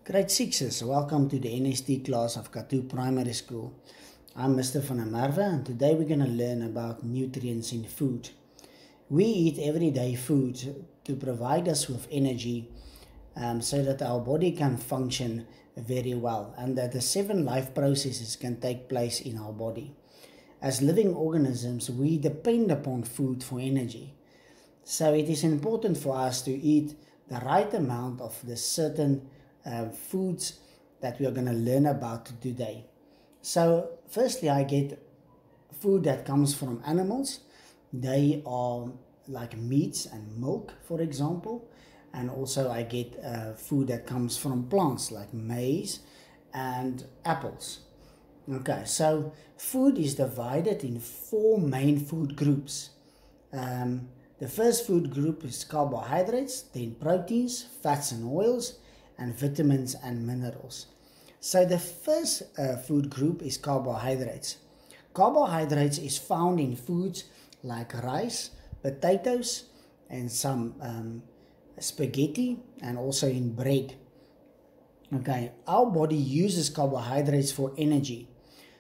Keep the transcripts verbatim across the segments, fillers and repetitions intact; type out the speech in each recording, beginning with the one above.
Grade sixes, welcome to the N S T class of Kathu Primary School. I'm Mister Van der Merwe and today we're going to learn about nutrients in food. We eat everyday food to provide us with energy um, so that our body can function very well and that the seven life processes can take place in our body. As living organisms, we depend upon food for energy. So it is important for us to eat the right amount of the certain uh, foods that we are going to learn about today. So firstly, I get food that comes from animals. They are like meats and milk, for example. And also I get uh, food that comes from plants like maize and apples. Okay, so food is divided in four main food groups. Um, the first food group is carbohydrates, then proteins, fats and oils, and vitamins and minerals. So the first uh, food group is carbohydrates. Carbohydrates is found in foods like rice, potatoes, and some um, spaghetti, and also in bread. Okay, our body uses carbohydrates for energy.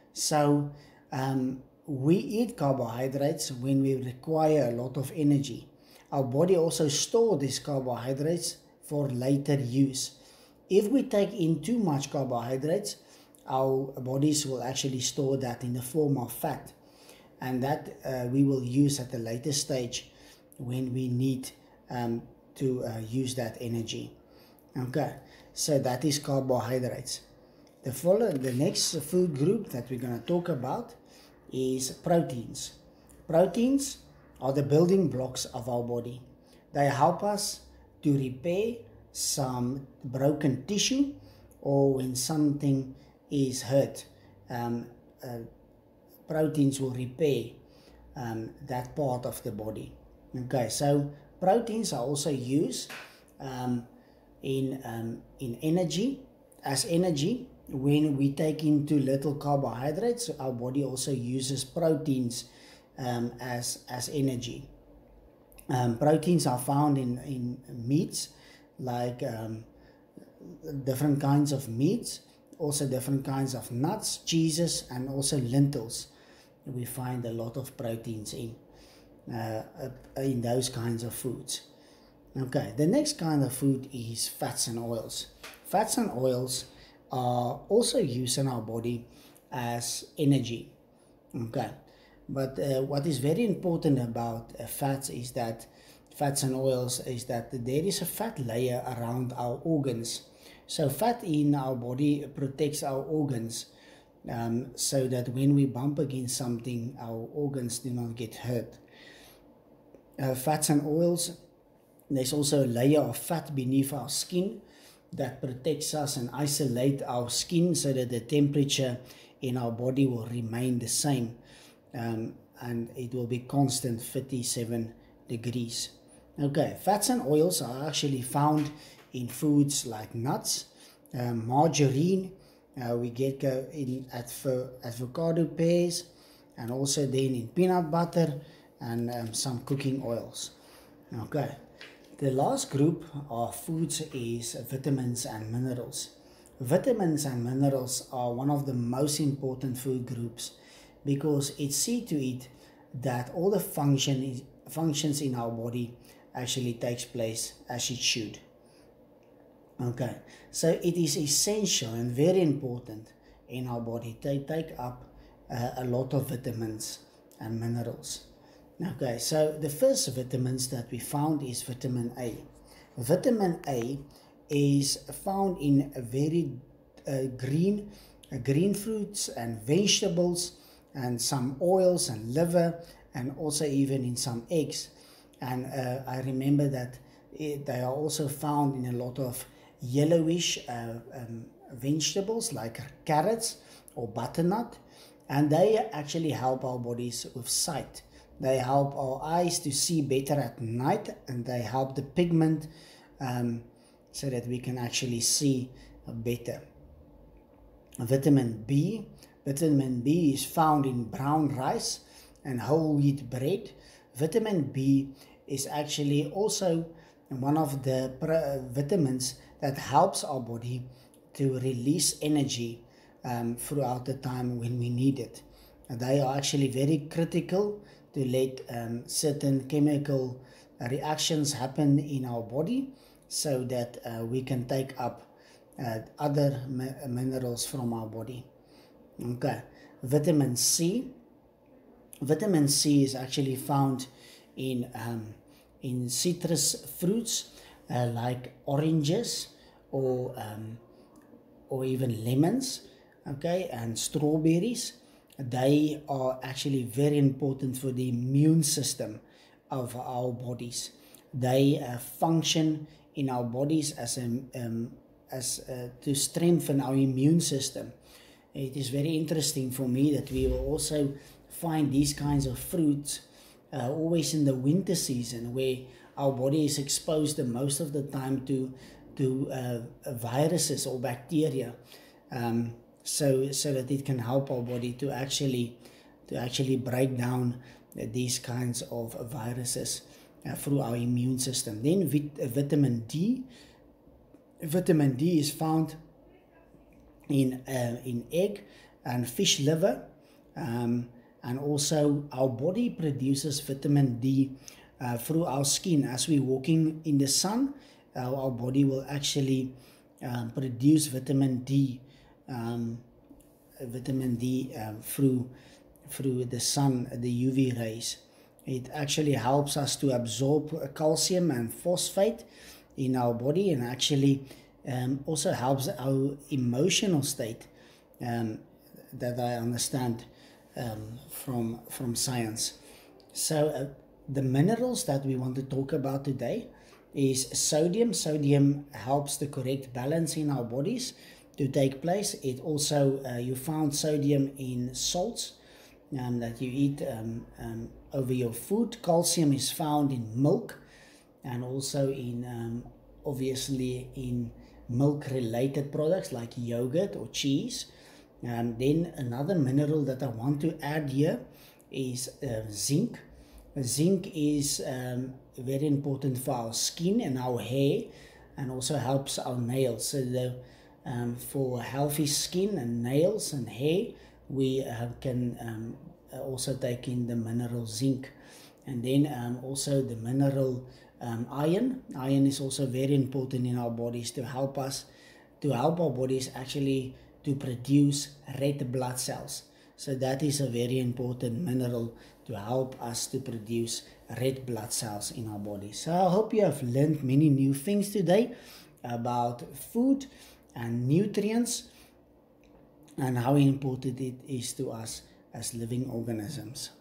So um, we eat carbohydrates when we require a lot of energy. Our body also stores these carbohydrates for later use. If we take in too much carbohydrates, our bodies will actually store that in the form of fat. And that uh, we will use at a later stage when we need um, to uh, use that energy. Okay, so that is carbohydrates. The, follow, the next food group that we're going to talk about is proteins. Proteins are the building blocks of our body. They help us to repair some broken tissue or when something is hurt. Um, uh, proteins will repair um, that part of the body. Okay, so proteins are also used um, in, um, in energy, as energy. When we take in too little carbohydrates, our body also uses proteins um, as, as energy. Um, proteins are found in, in meats, like um, different kinds of meats, also different kinds of nuts, cheeses, and also lentils. We find a lot of proteins in, uh, in those kinds of foods. Okay, the next kind of food is fats and oils. Fats and oils are also used in our body as energy. Okay, but uh, what is very important about uh, fats is that fats and oils is that there is a fat layer around our organs. So fat in our body protects our organs um, so that when we bump against something, our organs do not get hurt. Uh, fats and oils, there's also a layer of fat beneath our skin that protects us and isolate our skin so that the temperature in our body will remain the same um, and it will be constant thirty-seven degrees. Okay, fats and oils are actually found in foods like nuts, um, margarine, uh, we get uh, in at avocado pears, and also then in peanut butter and um, some cooking oils. Okay. The last group of foods is vitamins and minerals. Vitamins and minerals are one of the most important food groups because it's see to it that all the function is, functions in our body actually takes place as it should. Okay, so it is essential and very important in our body to take up uh, a lot of vitamins and minerals. Okay, so the first vitamins that we found is vitamin A. Vitamin A is found in a very uh, green, uh, green fruits and vegetables and some oils and liver and also even in some eggs. And uh, I remember that it, they are also found in a lot of yellowish uh, um, vegetables like carrots or butternut, and they actually help our bodies with sight. They help our eyes to see better at night, and they help the pigment um, so that we can actually see better. Vitamin B. Vitamin B is found in brown rice and whole wheat bread. Vitamin B is actually also one of the vitamins that helps our body to release energy um, throughout the time when we need it. And they are actually very critical to let um, certain chemical reactions happen in our body so that uh, we can take up uh, other mi minerals from our body. Okay, vitamin C. Vitamin C is actually found in um, in citrus fruits uh, like oranges or um, or even lemons, okay, and strawberries. They are actually very important for the immune system of our bodies. They uh, function in our bodies as a um, as uh, to strengthen our immune system. It is very interesting for me that we will also find these kinds of fruits uh, always in the winter season, where our body is exposed the most of the time to to uh, viruses or bacteria, um, so so that it can help our body to actually to actually break down these kinds of viruses uh, through our immune system. Then vit vitamin D. Vitamin D is found in uh, in egg and fish liver, um, and also our body produces vitamin D uh, through our skin. As we're walking in the sun, uh, our body will actually um, produce vitamin D, um, vitamin D uh, through through the sun, the U V rays. It actually helps us to absorb calcium and phosphate in our body, and actually um, also helps our emotional state, um, that I understand um, from from science. So uh, the minerals that we want to talk about today is sodium. Sodium helps the correct balance in our bodies to take place. It also, uh, you found sodium in salts um, that you eat um, um, over your food. Calcium is found in milk, and also in um, obviously in milk related products like yogurt or cheese. Um, then another mineral that I want to add here is uh, zinc. Zinc is um, very important for our skin and our hair, and also helps our nails. So the, um, for healthy skin and nails and hair, we uh, can um, also take in the mineral zinc. And then um, also the mineral um, iron. Iron is also very important in our bodies to help us, to help our bodies actually to produce red blood cells. So that is a very important mineral to help us to produce red blood cells in our bodies. So I hope you have learned many new things today about food and nutrients and how important it is to us as living organisms.